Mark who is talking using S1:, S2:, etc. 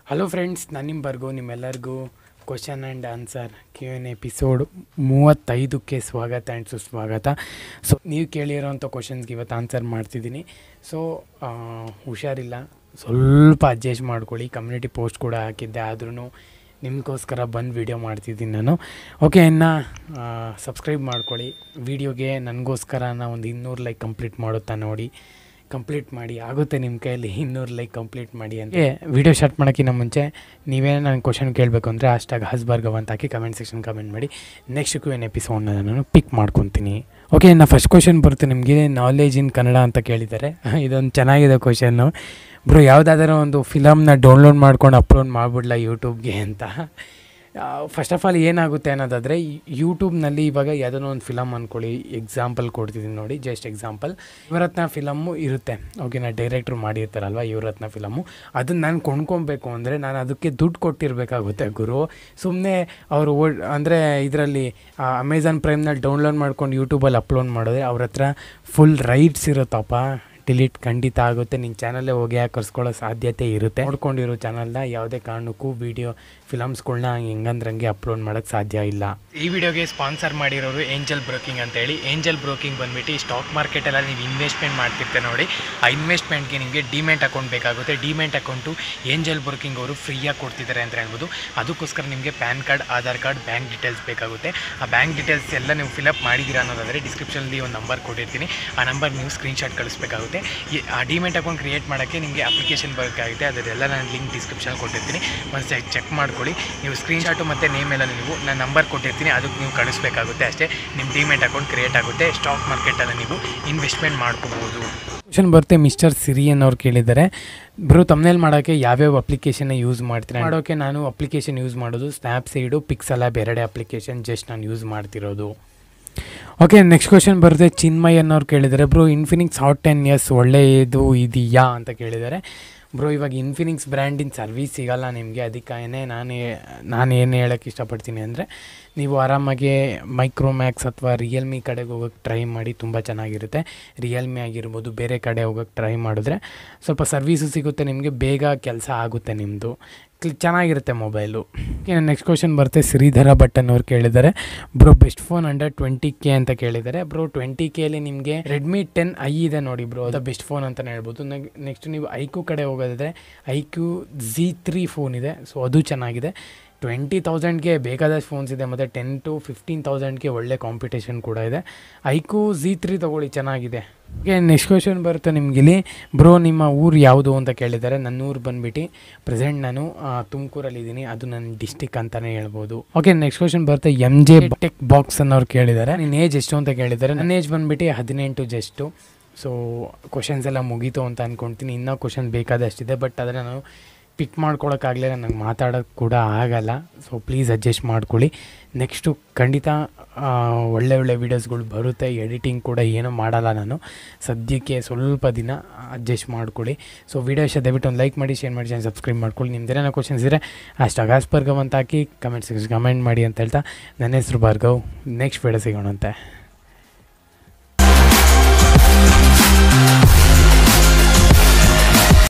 S1: Hello friends, ನಾನು ನಿಮ್ಮ ಭಾರ್ಗವ್. ನಿಮ್ಮೆಲ್ಲರಿಗೂ question and answer Q&A episode 35ಕ್ಕೆ ಸ್ವಾಗತ ಆ್ಯಂಡ್ ಸುಸ್ವಾಗತ. ಸೊ ನೀವು ಕೇಳಿರೋಂಥ ಕ್ವಶನ್ಸ್ಗೆ ಇವತ್ತು ಆನ್ಸರ್ ಮಾಡ್ತಿದ್ದೀನಿ. ಸೊ ಹುಷಾರಿಲ್ಲ, ಸ್ವಲ್ಪ ಅಡ್ಜಸ್ಟ್ ಮಾಡ್ಕೊಳ್ಳಿ. ಕಮ್ಯುನಿಟಿ ಪೋಸ್ಟ್ ಕೂಡ ಹಾಕಿದ್ದೆ, ಆದ್ರೂ ನಿಮಗೋಸ್ಕರ ಬಂದು ವೀಡಿಯೋ ಮಾಡ್ತಿದ್ದೀನಿ ನಾನು. ಓಕೆ, ಇನ್ನು ಸಬ್ಸ್ಕ್ರೈಬ್ ಮಾಡ್ಕೊಳ್ಳಿ. ವೀಡಿಯೋಗೆ ನನಗೋಸ್ಕರ ಒಂದು 200 ಲೈಕ್ ಕಂಪ್ಲೀಟ್ ಮಾಡುತ್ತಾ ನೋಡಿ. ಕಂಪ್ಲೀಟ್ ಮಾಡಿ, ಆಗುತ್ತೆ ನಿಮ್ಮ ಕೈಯಲ್ಲಿ 200 ಲೈಕ್ ಕಂಪ್ಲೀಟ್ ಮಾಡಿ ಅಂತ. ವೀಡಿಯೋ ಸ್ಟಾರ್ಟ್ ಮಾಡೋಕ್ಕಿಂತ ಮುಂಚೆ ನೀವೇ ನಾನು ಕ್ವಶನ್ ಕೇಳಬೇಕು ಅಂದರೆ #Bhargav ಅಂತ ಹಾಕಿ ಕಮೆಂಟ್ ಸೆಕ್ಷನ್ ಕಮೆಂಟ್ ಮಾಡಿ. ನೆಕ್ಸ್ಟ್ Q&A ಎಪಿಸೋಡ್ನ ನಾನು ಪಿಕ್ ಮಾಡ್ಕೊತೀನಿ. ಓಕೆ, ಇನ್ನು ಫಸ್ಟ್ ಕ್ವಶನ್ ಬರುತ್ತೆ ನಿಮಗೆ. ನಾಲೆಜ್ ಇನ್ ಕನ್ನಡ ಅಂತ ಕೇಳಿದ್ದಾರೆ. ಇದೊಂದು ಚೆನ್ನಾಗಿದೆ ಕ್ವಶನ್ನು. ಬ್ರೋ, ಯಾವುದಾದ್ರೂ ಒಂದು ಫಿಲಮ್ನ ಡೌನ್ಲೋಡ್ ಮಾಡ್ಕೊಂಡು ಅಪ್ಲೋಡ್ ಮಾಡಿಬಿಡ್ಲಾ ಯೂಟ್ಯೂಬ್ಗೆ ಅಂತ. ಫಸ್ಟ್ ಆಫ್ ಆಲ್ ಏನಾಗುತ್ತೆ ಅನ್ನೋದಾದರೆ, ಯೂಟ್ಯೂಬ್ನಲ್ಲಿ ಇವಾಗ ಯಾವುದೋ ಒಂದು ಫಿಲಮ್ ಅಂದ್ಕೊಳ್ಳಿ, ಎಕ್ಸಾಂಪಲ್ ಕೊಡ್ತಿದ್ದೀನಿ ನೋಡಿ, ಜಸ್ಟ್ ಎಕ್ಸಾಂಪಲ್. ಯುವರತ್ನ ಫಿಲಮ್ಮು ಇರುತ್ತೆ. ಓಕೆ, ನಾನು ಡೈರೆಕ್ಟ್ರು ಮಾಡಿರ್ತಾರಲ್ವ ಯುವರತ್ನ ಫಿಲಮ್ಮು, ಅದನ್ನು ನಾನು ಕೊಂಡ್ಕೊಬೇಕು ಅಂದರೆ ನಾನು ಅದಕ್ಕೆ ದುಡ್ಡು ಕೊಟ್ಟಿರಬೇಕಾಗುತ್ತೆ ಗುರು. ಸುಮ್ಮನೆ ಅವರು ಅಂದರೆ ಇದರಲ್ಲಿ ಅಮೆಝಾನ್ ಪ್ರೈಮ್ನಲ್ಲಿ ಡೌನ್ಲೋಡ್ ಮಾಡ್ಕೊಂಡು ಯೂಟ್ಯೂಬಲ್ಲಿ ಅಪ್ಲೋಡ್ ಮಾಡಿದ್ರೆ ಅವ್ರ ಹತ್ರ ಫುಲ್ ರೈಟ್ಸ್ ಇರುತ್ತಪ್ಪ. ಡಿಲೀಟ್ ಖಂಡಿತ ಆಗುತ್ತೆ. ನಿನ್ನ ಚಾನಲ್ಲೇ ಹೋಗಿ ಕರ್ಸ್ಕೊಳ್ಳೋ ಸಾಧ್ಯತೆ ಇರುತ್ತೆ. ನೋಡ್ಕೊಂಡಿರೋ ಚಾನಲ್ನ ಯಾವುದೇ ಕಾರಣಕ್ಕೂ ವೀಡಿಯೋ ಫಿಲಮ್ಸ್ಗಳನ್ನ ಹೆಂಗಂದ್ರಂಗೆ ಅಪ್ಲೋಡ್ ಮಾಡೋಕ್ಕೆ ಸಾಧ್ಯ ಇಲ್ಲ. ಈ ವಿಡಿಯೋಗೆ ಸ್ಪಾನ್ಸರ್ ಮಾಡಿರೋರು ಏಂಜಲ್ ಬ್ರೋಕಿಂಗ್ ಅಂತೇಳಿ. ಏಂಜಲ್ ಬ್ರೋಕಿಂಗ್ ಬಂದುಬಿಟ್ಟು ಸ್ಟಾಕ್ ಮಾರ್ಕೆಟೆಲ್ಲ ನೀವು ಇನ್ವೆಸ್ಟ್ಮೆಂಟ್ ಮಾಡ್ತಿರ್ತೀರ ನೋಡಿ, ಆ ಇನ್ವೆಸ್ಟ್ಮೆಂಟ್ಗೆ ನಿಮಗೆ ಡಿಮೆಟ್ ಅಕೌಂಟ್ ಬೇಕಾಗುತ್ತೆ. ಡಿಮೆಟ್ ಅಕೌಂಟು ಏಂಜಲ್ ಬ್ರೋಕಿಂಗ್ ಅವರು ಫ್ರೀಯಾಗಿ ಕೊಡ್ತಿದ್ದಾರೆ ಅಂತ ಹೇಳ್ಬೋದು. ಅದಕ್ಕೋಸ್ಕರ ನಿಮಗೆ PAN card, Aadhaar card, bank details ಬೇಕಾಗುತ್ತೆ. ಆ ಬ್ಯಾಂಕ್ ಡೀಟೇಲ್ಸ್ ಎಲ್ಲ ನೀವು ಫಿಲಪ್ ಮಾಡಿದ್ದೀರಾ ಅನ್ನೋದಾದರೆ ಡಿಸ್ಕ್ರಿಪ್ಷನಲ್ಲಿ ಒಂದು ನಂಬರ್ ಕೊಟ್ಟಿರ್ತೀನಿ. ಆ ನಂಬರ್ ನೀವು ಸ್ಕ್ರೀನ್ಶಾಟ್ ಕಳಿಸ್ಬೇಕಾಗುತ್ತೆ. ಆ ಡಿಮೆಟ್ ಅಕೌಂಟ್ ಕ್ರಿಯೇಟ್ ಮಾಡೋಕ್ಕೆ ನಿಮಗೆ ಅಪ್ಲಿಕೇಶನ್ ಬೇಕಾಗುತ್ತೆ. ಅದರೆಲ್ಲ ನಾನು ಲಿಂಕ್ ಡಿಸ್ಕ್ರಿಪ್ಷನ್ ಕೊಟ್ಟಿರ್ತೀನಿ, ಒಂದು ಚೆಕ್ ಮಾಡ್ಕೊಳ್ಳಿ. ನೀವು ಸ್ಕ್ರೀನ್ಶಾಟು ಮತ್ತು ನೇಮ್ ಎಲ್ಲ ನಾನು ನಂಬರ್ ಕೊಟ್ಟಿರ್ತೀನಿ, ಅದಕ್ಕೆ ನೀವು ಕಳಿಸ್ಬೇಕಾಗುತ್ತೆ ಅಷ್ಟೇ. ನಿಮ್ಮ ಡಿಮೆಟ್ ಅಕೌಂಟ್ ಕ್ರಿಯೇಟ್ ಆಗುತ್ತೆ. ಸ್ಟಾಕ್ ಮಾರ್ಕೆಟಲ್ಲಿ ನೀವು ಇನ್ವೆಸ್ಟ್ಮೆಂಟ್ ಮಾಡ್ಕೋಬೋದು. ಕ್ವಶನ್ ಬರುತ್ತೆ, ಮಿಸ್ಟರ್ ಸಿರಿಯನ್ ಅವ್ರು ಕೇಳಿದ್ದಾರೆ. ಬ್ರೋ, ತಮ್ನೇಲ್ ಮಾಡೋಕ್ಕೆ ಯಾವ್ಯಾವ ಅಪ್ಲಿಕೇಶನ್ನ ಯೂಸ್ ಮಾಡ್ತೀನಿ ಮಾಡೋಕ್ಕೆ? ನಾನು ಅಪ್ಲಿಕೇಶನ್ ಯೂಸ್ ಮಾಡೋದು ಸ್ನ್ಯಾಪ್ಸೀಡು, ಪಿಕ್ಸೆಲ್ ಬೇರೆ ಅಪ್ಲಿಕೇಶನ್ ಜಸ್ಟ್ ನಾನು ಯೂಸ್ ಮಾಡ್ತಿರೋದು. ಓಕೆ, ನೆಕ್ಸ್ಟ್ ಕ್ವಶನ್ ಬರುತ್ತೆ. ಚಿನ್ಮಯ್ ಅನ್ನೋರು ಕೇಳಿದ್ದಾರೆ. ಬ್ರೋ, ಇನ್ಫಿನಿಕ್ಸ್ Hot 10s ಒಳ್ಳೆಯದು ಇದೆಯಾ ಅಂತ ಕೇಳಿದ್ದಾರೆ. ಬ್ರೋ, ಇವಾಗ ಇನ್ಫಿನಿಕ್ಸ್ ಬ್ರ್ಯಾಂಡಿನ ಸರ್ವಿಸ್ ಸಿಗೋಲ್ಲ ನಿಮಗೆ. ಅದಕ್ಕೆ ನಾನು ಏನು ಹೇಳೋಕ್ಕೆ ಇಷ್ಟಪಡ್ತೀನಿ ಅಂದರೆ, ನೀವು ಆರಾಮಾಗಿ ಮೈಕ್ರೋಮ್ಯಾಕ್ಸ್ ಅಥವಾ ರಿಯಲ್ಮಿ ಕಡೆಗೆ ಹೋಗೋಕ್ಕೆ ಟ್ರೈ ಮಾಡಿ, ತುಂಬ ಚೆನ್ನಾಗಿರುತ್ತೆ. ರಿಯಲ್ಮಿ ಆಗಿರ್ಬೋದು, ಬೇರೆ ಕಡೆ ಹೋಗೋಕ್ಕೆ ಟ್ರೈ ಮಾಡಿದ್ರೆ ಸ್ವಲ್ಪ ಸರ್ವೀಸು ಸಿಗುತ್ತೆ ನಿಮಗೆ, ಬೇಗ ಕೆಲಸ ಆಗುತ್ತೆ ನಿಮ್ಮದು, ಚೆನ್ನಾಗಿರುತ್ತೆ ಮೊಬೈಲು. ನೆಕ್ಸ್ಟ್ ಕ್ವಶನ್ ಬರುತ್ತೆ. ಶ್ರೀಧರ ಭಟ್ ಅನ್ನೋರು ಕೇಳಿದ್ದಾರೆ. Bro, best phone under 20K ಅಂತ ಕೇಳಿದ್ದಾರೆ. ಬ್ರೋ, 20Kಲಿ ನಿಮಗೆ ರೆಡ್ಮಿ 10i ಇದೆ ನೋಡಿ ಬ್ರೋ, ಅದು ಬೆಸ್ಟ್ ಫೋನ್ ಅಂತಲೇ ಹೇಳ್ಬೋದು. ನೆಕ್ಸ್ಟ್ ನೀವು ಐಕ್ಯೂ ಕಡೆ ಹೋಗೋದಿದ್ರೆ ಐಕ್ಯೂ Z3 ಫೋನ್ ಇದೆ, ಸೊ ಅದು ಚೆನ್ನಾಗಿದೆ. 20,000ಗೆ ಬೇಕಾದಷ್ಟು ಫೋನ್ಸ್ ಇದೆ, ಮತ್ತು 10 to 15,000ಗೆ ಒಳ್ಳೆ ಕಾಂಪಿಟೇಷನ್ ಕೂಡ ಇದೆ. ಐಕ್ಯೂ Z3 ತೊಗೊಳ್ಳಿ, ಚೆನ್ನಾಗಿದೆ. ಓಕೆ, ನೆಕ್ಸ್ಟ್ ಕ್ವಶನ್ ಬರುತ್ತೆ ನಿಮಗಿಲ್ಲಿ. ಬ್ರೋ, ನಿಮ್ಮ ಊರು ಯಾವುದು ಅಂತ ಕೇಳಿದ್ದಾರೆ. ನನ್ನ ಊರು ಬಂದುಬಿಟ್ಟು ಪ್ರೆಸೆಂಟ್ ನಾನು ತುಮಕೂರಲ್ಲಿದ್ದೀನಿ, ಅದು ನನ್ನ ಡಿಸ್ಟಿಕ್ ಅಂತಲೇ ಹೇಳ್ಬೋದು. ಓಕೆ, ನೆಕ್ಸ್ಟ್ ಕ್ವಶನ್ ಬರುತ್ತೆ. MJ ಟೆಕ್ ಬಾಕ್ಸ್ ಅನ್ನೋರು ಕೇಳಿದ್ದಾರೆ. ನಿನ್ನ ಏಜ್ ಎಷ್ಟು ಅಂತ ಕೇಳಿದ್ದಾರೆ. ನನ್ನ ಏಜ್ ಬಂದುಬಿಟ್ಟು 18 ಜಸ್ಟು. ಸೊ ಕ್ವಶನ್ಸ್ ಎಲ್ಲ ಮುಗೀತು ಅಂತ ಅಂದ್ಕೊಳ್ತೀನಿ. ಇನ್ನೂ ಕ್ವಶನ್ ಬೇಕಾದಷ್ಟಿದೆ, ಬಟ್ ಆದರೆ ನಾನು ಪಿಕ್ ಮಾಡ್ಕೊಳಕ್ಕಾಗಲಿಲ್ಲ, ನನಗೆ ಮಾತಾಡೋಕ್ಕೆ ಕೂಡ ಆಗಲ್ಲ. ಸೊ ಪ್ಲೀಸ್ ಅಡ್ಜಸ್ಟ್ ಮಾಡ್ಕೊಳ್ಳಿ. ನೆಕ್ಸ್ಟು ಖಂಡಿತ ಒಳ್ಳೆ ವೀಡಿಯೋಸ್ಗಳು ಬರುತ್ತೆ. ಎಡಿಟಿಂಗ್ ಕೂಡ ಏನೂ ಮಾಡಲ್ಲ ನಾನು ಸದ್ಯಕ್ಕೆ, ಸ್ವಲ್ಪ ದಿನ ಅಡ್ಜಸ್ಟ್ ಮಾಡ್ಕೊಳ್ಳಿ. ಸೊ ವೀಡಿಯೋ ಇಷ್ಟ ದಯವಿಟ್ಟು ಒಂದು ಲೈಕ್ ಮಾಡಿ, ಶೇರ್ ಮಾಡಿ, ಚಾನಲ್ ಸಬ್ಸ್ಕ್ರೈಬ್ ಮಾಡ್ಕೊಳ್ಳಿ. ನಿಮ್ದೇನೋ ಕ್ವಶನ್ಸ್ ಇದ್ದರೆ #Bhargav ಅಂತ ಹಾಕಿ ಕಮೆಂಟ್ ಮಾಡಿ ಅಂತ ಹೇಳ್ತಾ, ನನ್ನ ಹೆಸರು ಭಾರ್ಗವ್. Next video ಸಿಗೋಣಂತೆ.